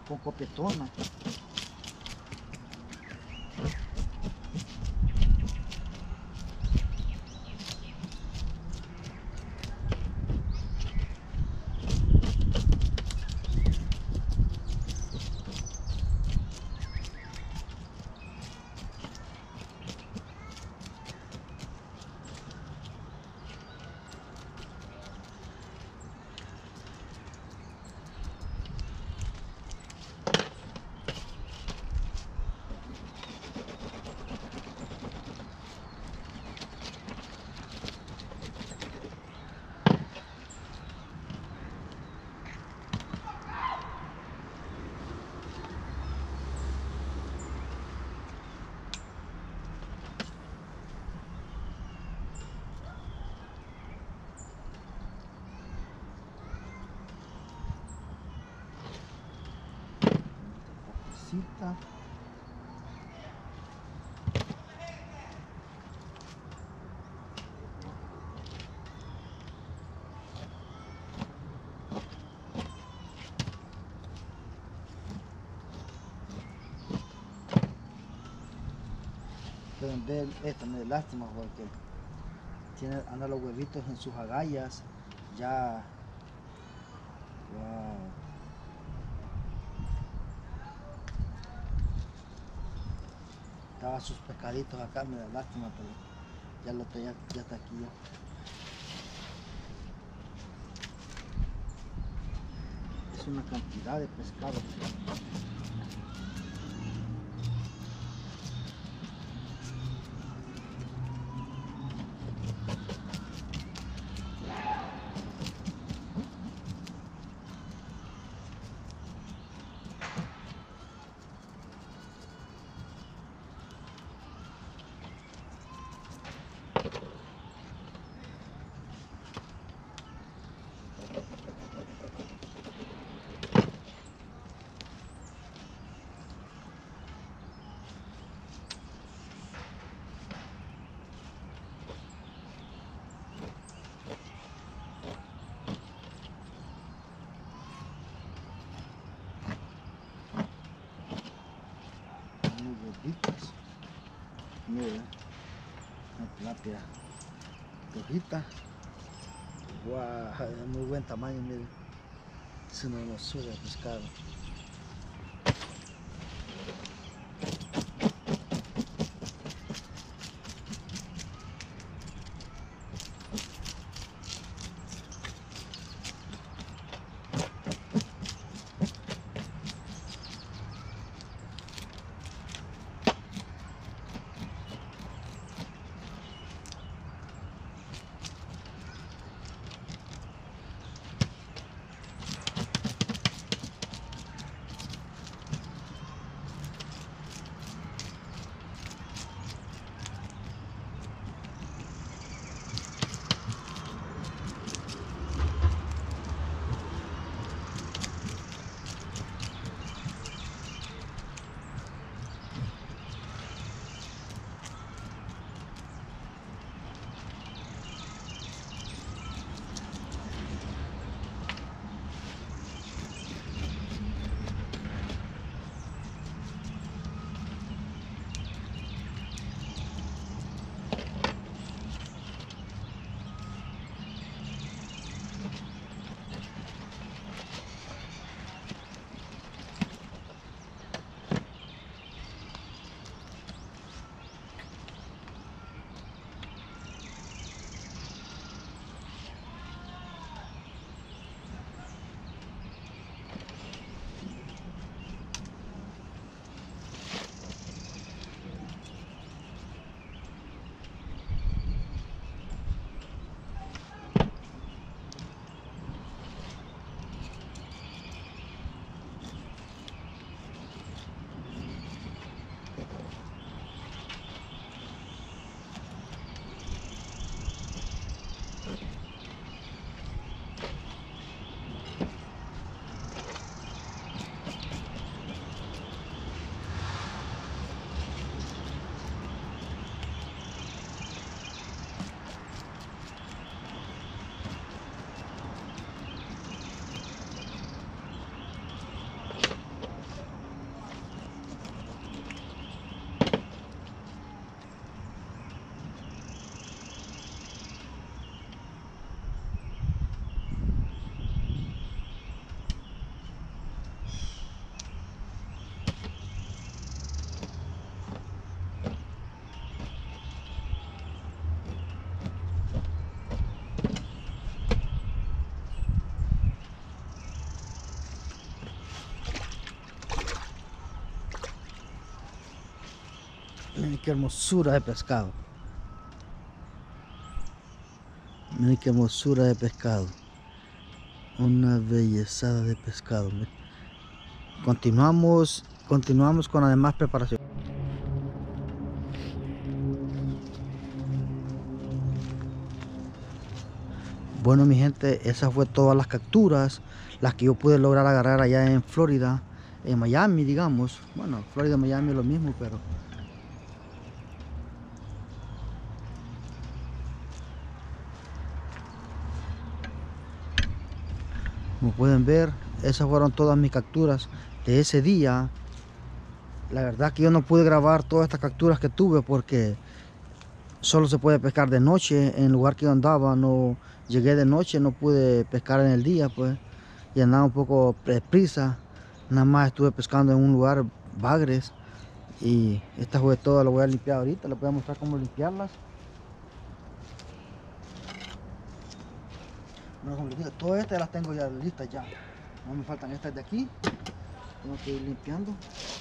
con copetona. Cita. Pueden ver, esta me da lástima porque andan los huevitos en sus agallas ya. Wow. Estaban sus pescaditos acá, me da lástima, pero ya está aquí ya. Es una cantidad de pescado. Mira, una tilapia rojita. Wow, de muy buen tamaño, miren. Es una hermosura de pescado. Miren qué hermosura de pescado. Miren qué hermosura de pescado. Una bellezada de pescado. Miren. Continuamos con la demás preparación. Bueno, mi gente, esas fue todas las capturas, las que yo pude lograr agarrar allá en Florida, en Miami, digamos. Bueno, Florida y Miami es lo mismo, pero como pueden ver, esas fueron todas mis capturas de ese día. La verdad que yo no pude grabar todas estas capturas que tuve porque solo se puede pescar de noche. En el lugar que yo andaba, no llegué de noche, no pude pescar en el día, pues, y andaba un poco prisa. Nada más estuve pescando en un lugar, Bagres, y esta fue toda. Lo voy a limpiar ahorita, les voy a mostrar cómo limpiarlas. Bueno, como les digo, todas estas las tengo ya listas ya. No me faltan estas de aquí. Tengo que ir limpiando.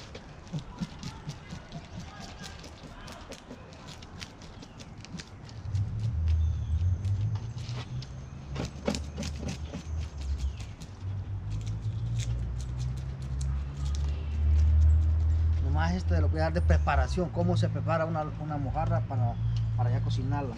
Nomás esto de lo voy a dar de preparación, cómo se prepara una mojarra para ya cocinarla.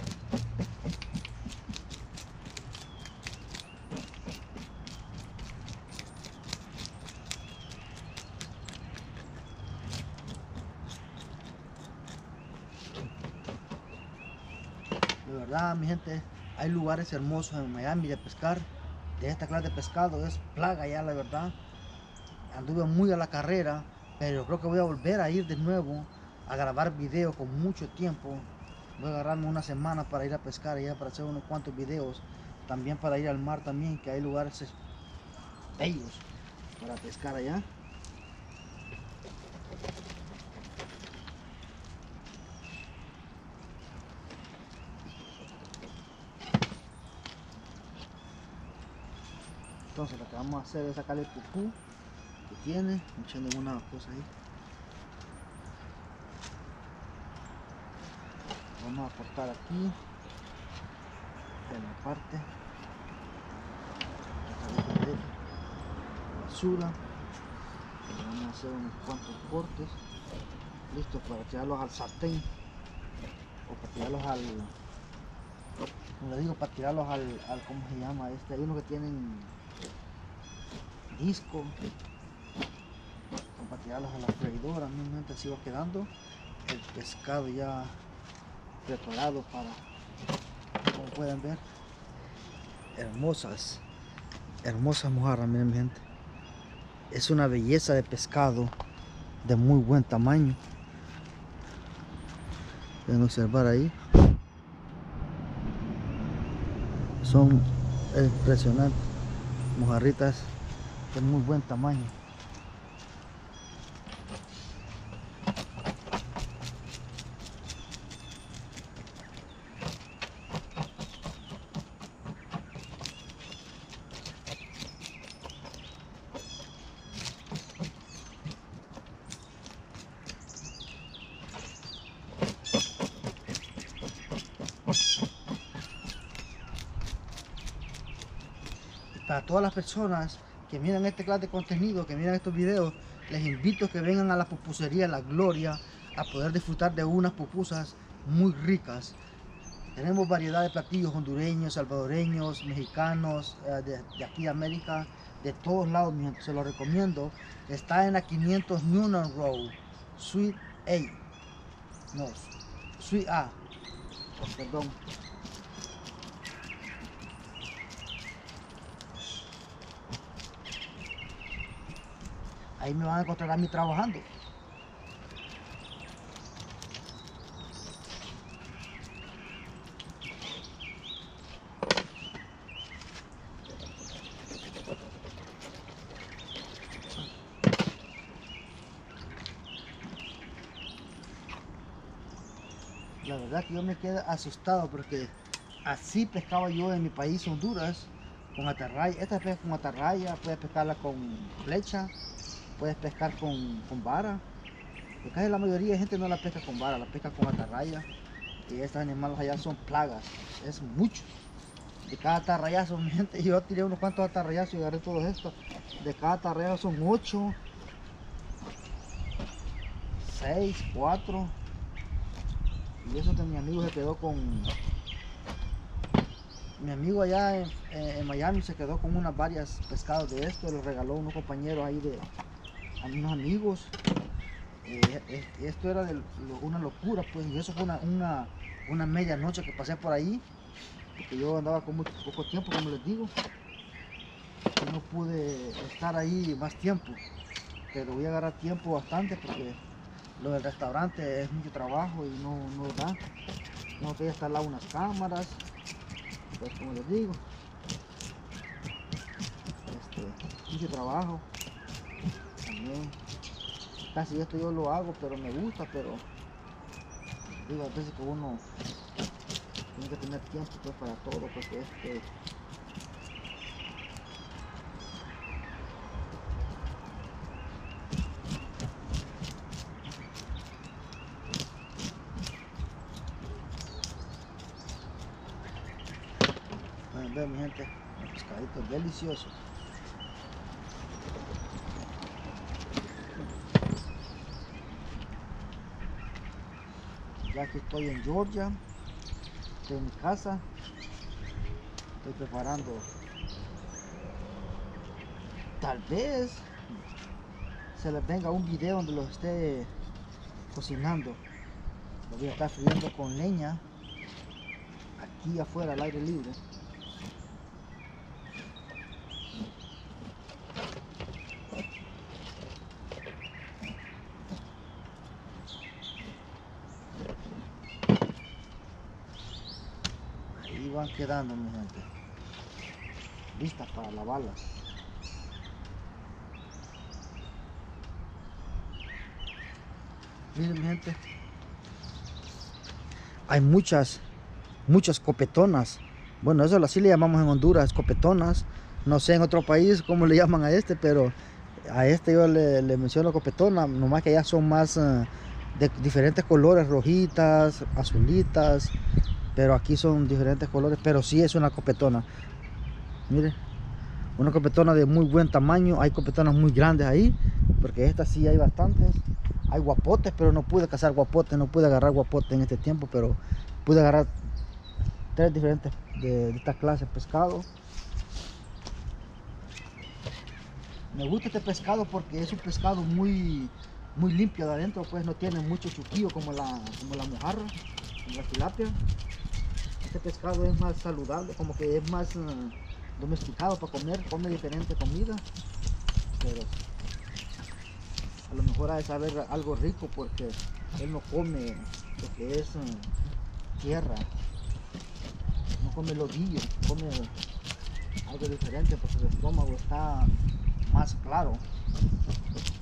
De verdad, mi gente, hay lugares hermosos en Miami de pescar. De esta clase de pescado es plaga ya, la verdad. Anduve muy a la carrera, pero creo que voy a volver a ir de nuevo a grabar videos con mucho tiempo. Voy a agarrarme una semana para ir a pescar allá, para hacer unos cuantos videos. También para ir al mar también, que hay lugares bellos para pescar allá. Entonces lo que vamos a hacer es sacarle el pupú que tiene, echando una cosa ahí. Vamos a cortar aquí en la parte de basura. Vamos a hacer unos cuantos cortes listos para tirarlos al sartén o para tirarlos al, como le digo, para tirarlos al ¿cómo se llama este? Hay unos que tienen disco, o para tirarlos a la freidora. Normalmente así va quedando el pescado ya preparado para, como pueden ver, hermosas mojarras. Miren, mi gente, es una belleza de pescado de muy buen tamaño. Pueden observar ahí, son impresionantes, mojarritas de muy buen tamaño. Para todas las personas que miran este clase de contenido, que miran estos videos, les invito a que vengan a la pupusería La Gloria a poder disfrutar de unas pupusas muy ricas. Tenemos variedad de platillos hondureños, salvadoreños, mexicanos, de aquí de América, de todos lados, mi gente, se los recomiendo. Está en la 500 Newnan Road, Suite A. No, Suite A. Perdón. Ahí me van a encontrar a mí trabajando. La verdad que yo me quedé asustado porque así pescaba yo en mi país, Honduras, con atarraya. Esta pesca con atarraya, puedes pescarla con flecha, puedes pescar con vara. Porque casi la mayoría de gente no la pesca con vara, la pesca con atarraya. Y estos animales allá son plagas, es mucho. De cada atarrayazo, mi gente, yo tiré unos cuantos atarrayazos y agarré todo esto. De cada atarrayazo son 8, 6, 4. Y eso que mi amigo se quedó con... Mi amigo allá en Miami se quedó con unas varias pescados de esto. Le regaló a unos compañeros ahí a unos amigos. Esto era una locura, pues. Y eso fue una medianoche que pasé por ahí. Porque yo andaba con muy poco tiempo, como les digo. Y no pude estar ahí más tiempo. Pero voy a agarrar tiempo bastante porque lo del restaurante es mucho trabajo y no da. Tengo que instalar unas cámaras, pues como les digo, mucho trabajo también. Casi esto yo lo hago, pero me gusta, pero digo a veces que uno tiene que tener tiempo pues para todo, porque pueden ver, mi gente, el pescadito es delicioso. Ya que estoy en Georgia, estoy en mi casa, estoy preparando, tal vez se les venga un video donde los esté cocinando. Lo voy a estar friendo con leña aquí afuera al aire libre. Ahí van quedando, mi gente, listas para lavarlas. Miren, mi gente, hay muchas copetonas. Bueno, eso así le llamamos en Honduras, copetonas. No sé en otro país cómo le llaman a este, pero a este yo le menciono copetona, nomás que allá son más de diferentes colores, rojitas, azulitas, pero aquí son diferentes colores, pero sí es una copetona. Mire, una copetona de muy buen tamaño. Hay copetonas muy grandes ahí, porque estas sí hay bastantes. Hay guapotes, pero no pude cazar guapotes, no pude agarrar guapotes en este tiempo, pero pude agarrar 3 diferentes de esta clase de pescado. Me gusta este pescado porque es un pescado muy limpio de adentro, pues no tiene mucho chuquillo como la mojarra, como la tilapia. Este pescado es más saludable, como que es más domesticado para comer, come diferente comida, pero a lo mejor ha de saber algo rico porque él no come lo que es tierra, no come lodillo, come algo diferente porque su estómago está más claro.